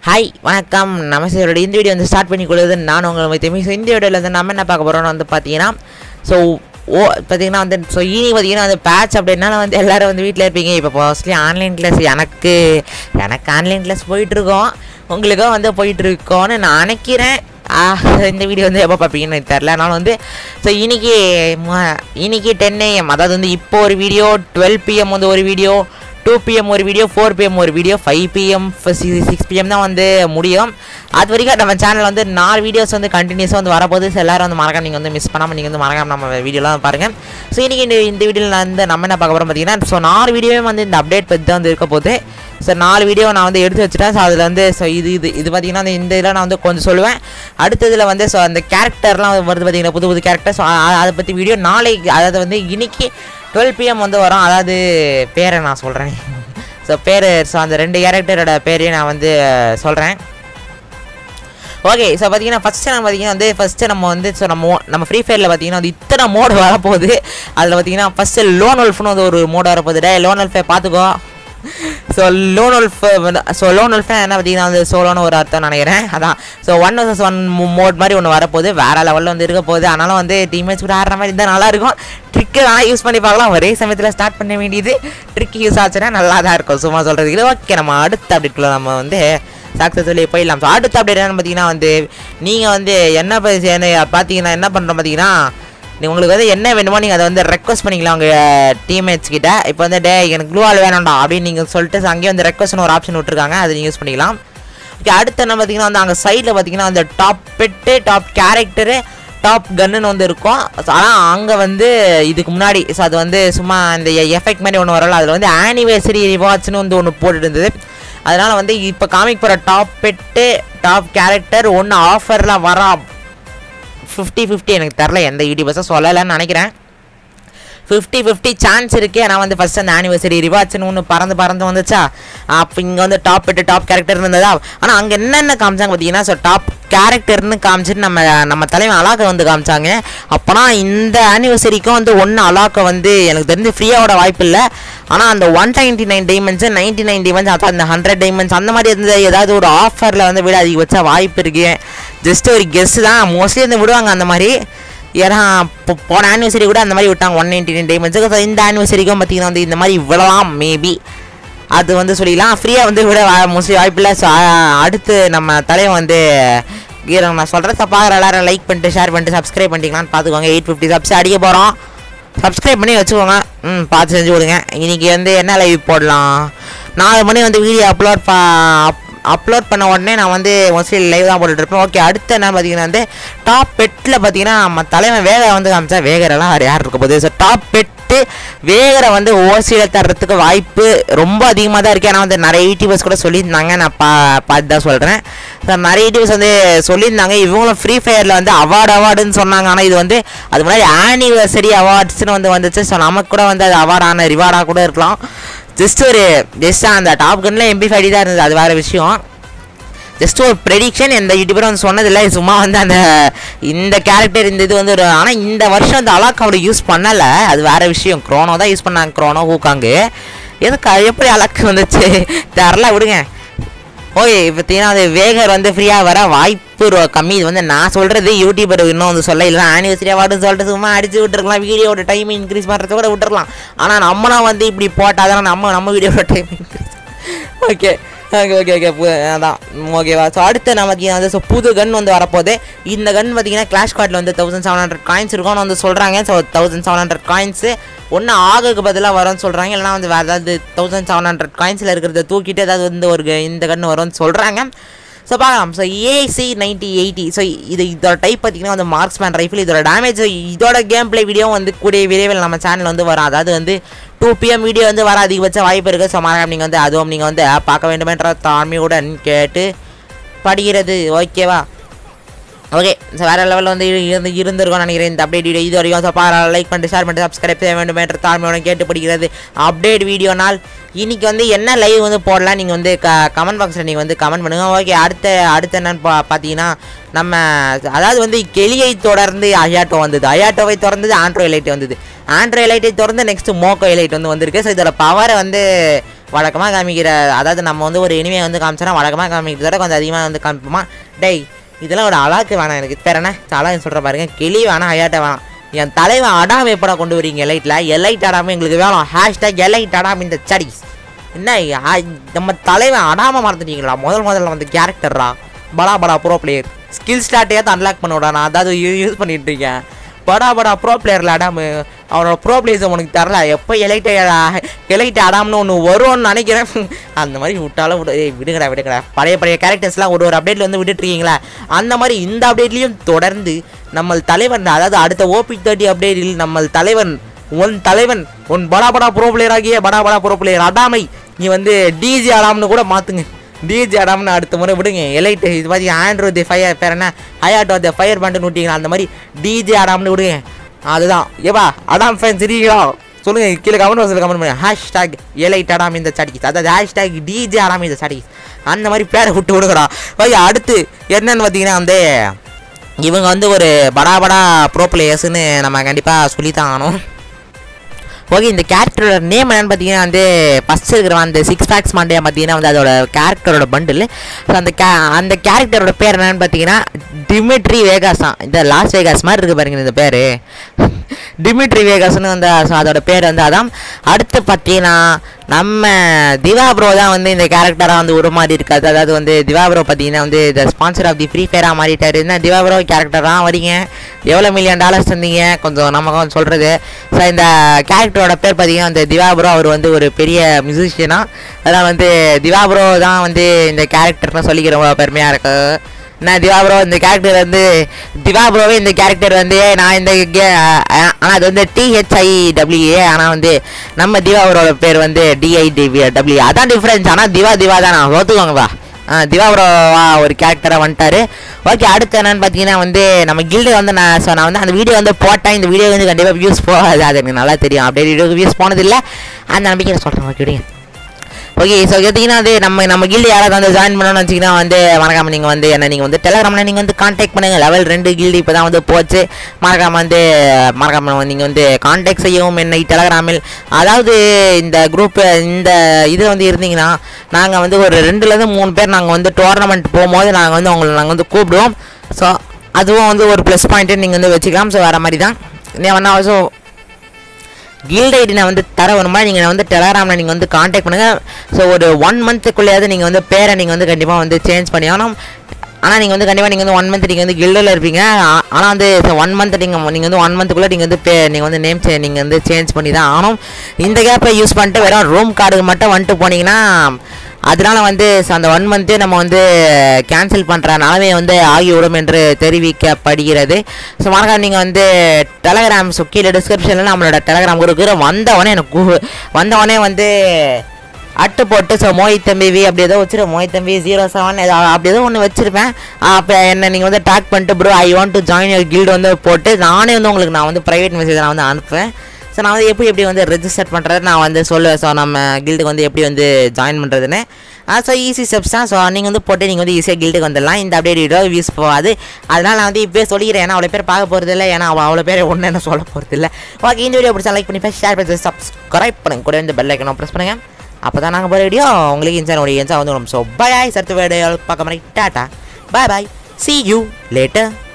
Hi வணக்கம் நமஸ்தே. இந்த video வந்து ஸ்டார்ட் பண்ணி கொடுக்குறது நான் உங்களை தெரியும். ஸோ இந்த வீடியோவில் வந்து நம்ம என்ன பார்க்க போகிறோம்னு வந்து பார்த்தீங்கன்னா பார்த்தீங்கன்னா வந்து இனி பார்த்தீங்கன்னா வந்து பேட்ச் அப்படின்னா வந்து எல்லோரும் வந்து வீட்டில் இருப்பீங்க. இப்போ மோஸ்ட்லி ஆன்லைன் கிளாஸ் எனக்கு ஆன்லைன் கிளாஸ் போயிட்டுருக்கோம், உங்களுக்கும் வந்து போயிட்டுருக்கோன்னு நான் நினைக்கிறேன். இந்த வீடியோ வந்து எப்போ பார்ப்பீங்கன்னு எனக்கு தெரில. அதனால் வந்து இன்றைக்கி 10 AM, அதாவது வந்து இப்போ ஒரு வீடியோ, 12 PM வந்து ஒரு வீடியோ, 2 PM ஒரு வீடியோ, 4 PM ஒரு வீடியோ, 5 PM 6 PM தான் வந்து முடியும். அது வரைக்கும் நம்ம சேனல் வந்து 4 வீடியோஸ் வந்து கண்டினியூஸாக வந்து வரப்போகுது. ஸோ எல்லோரும் வந்து மறக்காம நீங்கள் வந்து மிஸ் பண்ணாமல் நீங்கள் வந்து மறக்காம நம்ம வீடியோலாம் பாருங்கள். ஸோ இன்றைக்கி இந்த வீடியோவில் வந்து நம்ம என்ன பார்க்க போகிறோம் பார்த்தீங்கன்னா, ஸோ 4 வீடியோவே வந்து இந்த அப்டேட் பற்றி தான் வந்து இருக்க போகுது. ஸோ 4 வீடியோ நான் வந்து எடுத்து வச்சுட்டேன். ஸோ அதில் வந்து இது பார்த்தீங்கன்னா இந்த இதில் நான் வந்து கொஞ்சம் சொல்லுவேன். அடுத்ததில் வந்து ஸோ அந்த கேரக்டர்லாம் வருது பார்த்தீங்கன்னா, புது கேரக்டர். ஸோ அதை பற்றி வீடியோ நாளைக்கு, அதாவது வந்து இன்றைக்கி 12 PM வந்து வரும். அதாவது பேரை நான் சொல்கிறேன். ஸோ ஸோ அந்த 2 கேரக்டரோட பேரையும் நான் வந்து சொல்கிறேன். ஓகே, ஸோ பார்த்தீங்கன்னா ஃபஸ்ட்டு நம்ம வந்து ஸோ நம்ம ஃப்ரீ ஃபயரில் பார்த்தீங்கன்னா வந்து இத்தனை மோடு வரப்போகுது. அதில் பார்த்தீங்கன்னா ஃபஸ்ட்டு லோன் வொல்ஃப்னு வந்து ஒரு மோடு வரப்போகுது. லோன் வொல்ஃபை பார்த்துக்கோ. ஸோ லோன் வொல்ஃப் என்ன பார்த்தீங்கன்னா வந்து சோலோன்னு ஒரு அர்த்தம் நினைக்கிறேன். அதான் ஸோ 1vs1 மோட் மாதிரி ஒன்று வரப்போகுது. வேறு லெவலில் வந்து இருக்க போகுது. அதனால வந்து டீம்மேட்ஸ் கூட ஆடுற மாதிரி இருந்தால் நல்லாயிருக்கும். ட்ரிக்கு தான் யூஸ் பண்ணி பார்க்கலாம். ஒரே சமயத்தில் ஸ்டார்ட் பண்ண வேண்டியது. ட்ரிக்கு யூஸ் ஆச்சுன்னா நல்லா தான் இருக்கும். சும்மா சொல்கிறது இல்லை. ஓகே, நம்ம அடுத்த அப்டேட்டில் நம்ம வந்து சக்ஸஸ்ஃபுல்லி போயிடலாம். ஸோ அடுத்த அப்டேட் என்னன்னு பார்த்தீங்கன்னா வந்து நீங்கள் வந்து என்ன பார்த்தீங்கன்னா என்ன பண்ணுறோம் பார்த்தீங்கன்னா, உங்களுக்கு வந்து என்ன வேணுமோ நீங்கள் அதை வந்து ரெக்வஸ்ட் பண்ணிக்கலாம் உங்கள் டீம்மேட்ஸ் கிட்ட. இப்போ வந்து எனக்கு க்ளூ ஆல் வேணாம்டா அப்படின்னு நீங்கள் சொல்லிட்டு அங்கேயே வந்து ரெக்வஸ்ட்னு ஒரு ஆப்ஷன் விட்டுருக்காங்க, அதை நீங்கள் யூஸ் பண்ணிக்கலாம். ஓகே, அடுத்து என்ன பார்த்தீங்கன்னா வந்து அங்கே சைடில் பார்த்தீங்கன்னா அந்த top bed, top character, top கன்னுன்னு வந்து இருக்கும். ஆனால் அங்கே வந்து இதுக்கு முன்னாடி ஸோ அது வந்து சும்மா இந்த எஃபெக்ட் மாதிரி ஒன்று வரல, அதில் வந்து ஆனிவர்சரி ரிவார்ட்ஸ்னு வந்து ஒன்று போட்டுட்டு இருந்தது. அதனால் வந்து இப்போ காமிக் போகிற டாப் பெட்டு, டாப் கேரக்டர் ஒன்று ஆஃபரில் வர 50-50 எனக்கு தெரில, எந்த யூடியூபர்ஸும் சொல்லலைன்னு நினைக்கிறேன். 50-50 சான்ஸ் இருக்குது. ஆனால் வந்து ஃபஸ்ட் அந்த ஆனிவர்சரி ரிவார்ட்ஸ்னு ஒன்று பறந்து வந்துச்சா, அப்போ இங்கே வந்து டாப் பெட்டு, டாப் கேரக்டர் இருந்ததா. ஆனால் அங்கே என்னென்ன காமிச்சாங்க பார்த்தீங்கன்னா, ஸோ டாப் கேரக்டர்னு காமிச்சிட்டு நம்ம தலைவன் அலாக்கை வந்து காமிச்சாங்க. அப்போனா இந்த ஆனிவர்சரிக்கும் வந்து ஒன்று அலாக்கை வந்து எனக்கு தெரிஞ்சு ஃப்ரீயாவோட வாய்ப்பு இல்லை. ஆனால் அந்த 199 டைமண்ட்ஸு, 99 டைமண்ட்ஸ், அதான் அந்த 100 டைமண்ட்ஸ் அந்த மாதிரி இருந்தது. ஏதாவது ஒரு ஆஃபரில் வந்து விட அதிக வச்சா வாய்ப்பு இருக்குது. ஜஸ்ட் ஒரு கெஸ்ஸு தான், மோஸ்ட்லி வந்து விடுவாங்க அந்த மாதிரி. ஏன்னா போன ஆனிவர்சரி கூட அந்த மாதிரி விட்டாங்க 199 டைமண்ட்ஸுக்கு. இந்த ஆனிவர்சரிக்கும் பார்த்தீங்கன்னா வந்து இந்த மாதிரி விடலாம், மேபி அது வந்து சொல்லிடலாம். ஃப்ரீயாக வந்து விட மோஸ்ட்லி வாய்ப்பு இல்லை. ஸோ அடுத்து நம்ம தலைவன் வந்து நான் சொல்கிறேன். பார்க்குற எல்லாரும் லைக் பண்ணிட்டு, ஷேர் பண்ணிட்டு, சப்ஸ்கிரைப் பண்ணிட்டீங்களான்னு பார்த்துக்கோங்க. 850 சப்ஸ் அடிக்க போகிறோம். சப்ஸ்கிரைப் பண்ணி வச்சுக்கோங்க. பார்த்து செஞ்சு கொடுங்க. இன்றைக்கி வந்து என்ன லைவ் போடலாம், 4 மணி வந்து வீடியோ அப்லோட் பண்ண உடனே நான் வந்து மோஸ்ட்லி லைவ் தான் போட்டுட்ருப்பேன். ஓகே, அடுத்து என்ன பார்த்தீங்கன்னா வந்து டாப் பெட்டில் பார்த்தீங்கன்னா நம்ம தலைவன் வேகரை வந்து காமிச்சா, வேகரெல்லாம் வேறு யார் இருக்க போகுது. ஸோ டாப் பெட்டு வேகரை வந்து ஓசியில் தர்றதுக்கு வாய்ப்பு ரொம்ப அதிகமாக தான் இருக்குது. ஆனால் வந்து நிறைய யூடியூபர்ஸ் கூட சொல்லியிருந்தாங்க, நான் பார்த்து தான் சொல்கிறேன். ஸோ நிறைய யூடியூபர்ஸ் வந்து சொல்லியிருந்தாங்க, இவங்களும் ஃப்ரீ ஃபயரில் வந்து அவார்டுன்னு சொன்னாங்க. ஆனால் இது வந்து அது முன்னாடி ஆனிவர்சரி அவார்ட்ஸ்னு வந்து வந்துச்சு. ஸோ நமக்கு கூட வந்து அது அவார்டான ரிவார்டாக கூட இருக்கலாம். ஜஸ்ட்டாக அந்த டாப் கன்னில் MP5 தான் இருந்தது, அது வேறு விஷயம். ஜஸ்ட் ஒரு ப்ரெடிக்ஷன், எந்த யூடியூபரும் வந்து சொன்னதில்லை. சும்மா வந்து இந்த கேரக்டர் இந்த இது வந்து ஒரு, ஆனால் இந்த வருஷம் அந்த அலாக் அவரை யூஸ் பண்ணலை, அது வேறு விஷயம். க்ரோனோ தான் யூஸ் பண்ணாங்க, க்ரோனோ ஹூக்காங்கு. எப்படி அலாக் வந்துச்சு தரலாம், விடுங்க. ஓகே, பார்த்தீங்கன்னா அது வேகர் வந்து ஃப்ரீயாக வர வாய்ப்பு கம்மி. இது வந்து நான் சொல்கிறது, யூடியூபர் இன்னும் வந்து சொல்ல இல்லை. ஆனிவர்சரி அவார்டுன்னு சொல்லிட்டு சும்மா அடிச்சு விட்டுருக்கலாம், வீடியோட டைம் இன்க்ரீஸ் பண்ணுறத கூட விட்டுருக்கலாம். ஆனால் நம்மளாம் வந்து இப்படி போட்டால் தானே நம்ம வீடியோட டைம் இன்க்ரீஸ். ஓகே, அதான் ஓகேவா. ஸோ அடுத்து நமக்கு வந்து ஸோ புது கன் வந்து வரப்போகுது. இந்த கன் பார்த்தீங்கன்னா கிளாஷ் கார்டில் வந்து 1700 காயின்ஸ் இருக்கும்னு வந்து சொல்கிறாங்க. ஸோ 1700 காயின்ஸு ஒன்று ஆகுக்கு பதிலாக வரும்னு சொல்கிறாங்க. இல்லைனா வந்து வேறு ஏதாவது 1700 காயின்ஸில் இருக்கிறத தூக்கிட்டு ஏதாவது வந்து இந்த கன்று வரும்னு சொல்கிறாங்க. ஸோ பார்க்கலாம். So AC9080. ஸோ இதோட டைப் பார்த்திங்கன்னா வந்து மார்க்ஸ்மேன் ரைஃபிள். இதோட டேமேஜ், இதோட கேம் பிளே வீடியோ வந்து கூடிய விரைவில் நம்ம சேனல் வந்து வரும். அதாவது வந்து 2 PM வீடியோ வந்து வர அதிகபட்ச வாய்ப்பு இருக்குது. ஸோ மறக்காம நீங்கள் வந்து அதுவும் நீங்கள் வந்து பார்க்க வேண்டுமென்ற தாழ்மையுடன் கேட்டு படுகிறது. ஓகேவா. ஓகே, ஸோ வேறு லெவலில் வந்து இருந்திருக்கோம் நினைக்கிறேன் இந்த அப்டேட் வீடியோ. இது வரைக்கும் ஸோ லைக் பண்ணிட்டு, ஷேர் பண்ணிட்டு, சப்ஸ்கிரைப் செய்ய வேண்டும் என்ற தாழ்மையோட கேட்டு படிக்கிறது அப்டேட் வீடியோ நாள். இன்றைக்கி வந்து என்ன லைவ் வந்து போடலாம் நீங்கள் வந்து கமெண்ட் பாக்ஸில் நீங்கள் வந்து கமெண்ட் பண்ணுங்கள். ஓகே, அடுத்து என்னன்னு பார்த்தீங்கன்னா நம்ம அதாவது வந்து கிளியை தொடர்ந்து அயாட்டோ வந்தது, அயாட்டோவை தொடர்ந்து ஆண்ட்ராய்ட் லைட் வந்தது, ஆண்ட்ராய்ட் லைட்டை தொடர்ந்து நெக்ஸ்ட்டு மோக்கோ லைட் வந்து வந்திருக்கு. ஸோ இதோட பவரை வந்து வழக்கமாக காமிக்கிற, அதாவது நம்ம வந்து ஒரு இனிமையை வந்து காமிச்சோன்னா வழக்கமாக காமிக்கிறத விட கொஞ்சம் அதிகமாக வந்து காமிப்போமா. டேய் இதெல்லாம் ஒரு அலாக்கு வேணாம், எனக்கு பேர் என்ன அலாக்குன்னு சொல்கிற பாருங்க. கிளி வேணாம், ஹயாட்டை வேணாம். என் தலைவன் அடாமை எப்படா கொண்டு வரீங்க எலைட்டில்? எலைட் அடாமல் எங்களுக்கு வேணும். ஹேஷ்டாக் எலைட் அடாமல் இந்த ஸ்டடீஸ். என்ன நம்ம தலைவன் அடாமல் மறந்துட்டீங்களா? முதல்ல வந்து கேரக்டர்ரா படா படா ப்ரோ பிளேயர் ஸ்கில் ஸ்டார்ட்டையாவது அன்லாக் பண்ண விடா. நான் அதாவது யூஸ் பண்ணிட்டு இருக்கேன். படா ப்ரோ பிளேயரில் அடாமு அவனோட ப்ரோ பிளேஸை உனக்கு தரல. எப்போ எலைட்டை அடாம்னு ஒன்று வரும்னு நினைக்கிறேன். அந்த மாதிரி விட்டாலும் விடுங்கடா. பழைய கேரக்டர்ஸ்லாம் ஒரு அப்டேட்டில் வந்து விட்டுட்ருக்கீங்களா? அந்த மாதிரி இந்த அப்டேட்லேயும் தொடர்ந்து நம்ம தலைவன், அதாவது அடுத்த OP30 அப்டேட்டில் நம்ம தலைவன் உன் படா ப்ரோ பிளேயர் ஆகிய படா ப்ரோ பிளேயர் அடாமை நீ வந்து டிஜி அடாம்னு கூட மாற்றுங்க. டிஜி அடாம்னு அடுத்த முறை விடுங்க. எலைட்டு இது மாதிரி ஆண்ட்ரோ தி ஃபயர் பேர் என்ன ஹயாட்டோ தி ஃபயர் பேண்ட் விட்டீங்களா? அந்த மாதிரி டிஜி அடாம்னு விடுங்க. அதுதான் ஏவா அடாம் ஃபேன் சரிங்களா? சொல்லுங்கள் கீழே கமெண்ட் பண்ணுங்க. ஹேஷ்டாக் எலைட் அடாம் இந்த ஸ்டடீஸ், அதாவது ஹேஷ்டாக் டிஜி அடாம் இந்த ஸ்டடீஸ், அந்த மாதிரி பேரை விட்டு விடுங்கடா. அடுத்து என்னன்னு பார்த்தீங்கன்னா வந்து இவங்க வந்து ஒரு படா ப்ரோ பிளேயர்ஸ்ன்னு நம்ம கண்டிப்பாக சொல்லித்தான் ஆகணும். ஓகே, இந்த கேரக்டரோட நேம் என்னென்னு பார்த்தீங்கன்னா வந்து ஃபஸ்ட் இருக்கிற அந்த 6 packs மாண்டே பார்த்தீங்கன்னா வந்து அதோட கேரக்டரோட பண்டில். ஸோ அந்த கேரக்டரோட பேர் என்னென்னு பார்த்தீங்கன்னா டிமிட்ரி வேகாஸ் தான். இந்த லாஸ் வேகாஸ் மாதிரி இருக்குது பாருங்க இந்த பேர், டிமிட்ரி வேகாஸ்னு வந்து அதோட பேர் வந்து அதான். அடுத்து பார்த்தீங்கன்னா நம்ம திவா ப்ரோ தான் வந்து இந்த கேரக்டராக வந்து ஒரு மாதிரி இருக்காது. அதாவது வந்து திவா ப்ரோ பார்த்தீங்கன்னா வந்து the sponsor of the free ஃபயராக மாறிட்டார். என்ன திவா ப்ரோ கேரக்டராக வரீங்க, எவ்வளோ $1 million தந்தீங்க கொஞ்சம் நமக்கு வந்து சொல்கிறது. ஸோ இந்த கேரக்டரோட பேர் பார்த்தீங்கன்னா அந்த திவா ப்ரோ அவர் வந்து ஒரு பெரிய மியூசிஷியனாக, அதனால் வந்து திவா ப்ரோ தான் வந்து இந்த கேரக்டர்னு சொல்லிக்கிற பெருமையாக இருக்குது. நான் திவா ப்ரோ இந்த கேரக்டர் வந்து திவா ப்ரோவே இந்த கேரக்டர் வந்து நான் இந்த ஆனால் அது வந்து THIWA, ஆனால் வந்து நம்ம திவா ப்ரோட பேர் வந்து DIWW, அதான் டிஃப்ரென்ஸ். ஆனால் திவா தான் நான் ஒத்துக்கோங்கப்பா. திவா ப்ரோவா ஒரு கேரக்டராக வந்துட்டார். ஓகே, அடுத்து என்னென்னு பார்த்தீங்கன்னா வந்து நம்ம கில்டு வந்து நான் வந்து அந்த வீடியோ வந்து போட்டேன். இந்த வீடியோ வந்து கண்டிப்பாக வியூஸ் போகாது, அது எனக்கு நல்லா தெரியும். அப்படியே வீடியோக்கு வியூஸ் போனதில்லை, அந்த நம்பிக்கையை சொல்கிறேன். ஓகே விடுங்க. ஓகே, ஸோ பார்த்தீங்கன்னா அது நம்ம கில்டு யாராவது வந்து ஜாயின் பண்ணணும்னு வச்சிங்கன்னா வந்து மறக்காமல் நீங்கள் வந்து நீங்கள் வந்து டெலகிராமில் நீங்கள் வந்து கான்டாக்ட் பண்ணுங்கள். லெவல் 2 கில்டு இப்போ தான் வந்து போச்சு. மறக்காமல் நீங்கள் வந்து கான்டாக்ட் செய்யவும் என்னை டெலகிராமில். அதாவது இந்த குரூப்பு இந்த இதில் வந்து இருந்தீங்கன்னா நாங்கள் வந்து ஒரு 2-3 பேர் நாங்கள் வந்து டோர்னமெண்ட் போகும்போது நாங்கள் வந்து கூப்பிடுவோம். ஸோ அதுவும் வந்து ஒரு ப்ளஸ் பாயிண்ட்டு நீங்கள் வந்து வச்சுக்கலாம். ஸோ வேறு மாதிரி தான் ஸோ கில்ட் ஐடி நான் வந்து தர வருமா நீங்கள் வந்து டெலகிராமில் நீங்கள் வந்து கான்டாக்ட் பண்ணுங்கள். ஸோ ஒரு 1 monthக்குள்ளேயாவது நீங்கள் வந்து பேரை நீங்கள் வந்து கண்டிப்பாக வந்து சேஞ்ச் பண்ணி ஆகணும். ஆனால் நீங்கள் வந்து கண்டிப்பாக நீங்கள் வந்து 1 month நீங்கள் வந்து கில்டில் இருப்பீங்க. ஆனால் வந்து 1 month நீங்கள் வந்து 1 monthக்குள்ளே நீங்கள் வந்து நீங்கள் வந்து நேம் நீங்கள் வந்து சேஞ்ச் பண்ணி தான் ஆகணும். இந்த கேப்பை யூஸ் பண்ணிட்டு வெறும் ரூம் கார்டுக்கு மட்டும் வந்துட்டு போனீங்கன்னா அதனால் வந்து அந்த 1 month நம்ம வந்து கேன்சல் பண்ணுற நிலமையை வந்து ஆகிவிடும் என்று தெரிவிக்கப்படுகிறது. ஸோ மறக்காம நீங்கள் வந்து டெலகிராம் கீழே டிஸ்கிரிப்ஷனில் நம்மளோட டெலகிராம் குரூப் வந்தவொடனே வந்து அட்டு போட்டு ஸோ மோஹித் தம்பி அப்படி ஏதோ வச்சுருப்பேன். மோஹித் தம்பி 07 அப்படி ஏதோ ஒன்று வச்சுருப்பேன். அப்போ என்ன நீங்கள் வந்து டாக் பண்ணிட்டு bro I want to join your guild வந்து போட்டு நானே வந்து உங்களுக்கு நான் வந்து ப்ரைவேட் மெசேஜ் நான் வந்து அனுப்புவேன். ஸோ நான் வந்து எப்படி வந்து ரெஜிஸ்டர் பண்ணுறது நான் வந்து சொல்லுவேன். ஸோ நம்ம கில்டுக்கு வந்து எப்படி வந்து ஜாயின் பண்ணுறதுன்னு. ஸோ ஈஸி ஸ்டெப்ஸ் தான். ஸோ நீங்கள் வந்து போட்டு நீங்கள் வந்து ஈஸியாக கில்டுக்கு வந்துடலாம். இந்த அப்டேட் வீடியோ யூஸ் போகாது, அதனால் நான் வந்து இப்போ சொல்லிக்கிறேன். ஏன்னா அவ்வளோ பேர் பார்க்க போகிறது இல்லை, ஏன்னா அவ்வளோ பேர் ஒன்று என்ன சொல்ல போகிறது இல்லை. ஓகே, இந்த வீடியோ பிடிச்சா லைக் பண்ணி ஷேர் பண்ணி சப்ஸ்கிரைப் பண்ணுங்க, கூட இந்த பெல் ஐக்கனை ப்ரெஸ் பண்ணுங்கள். அப்போ தான் நாங்கள் போகிற வீடியோ உங்களுக்கு இன்சான் வந்து. ஸோ பை அடுத்த வீடியோ பார்க்க மாதிரி டாட்டா பை see you later.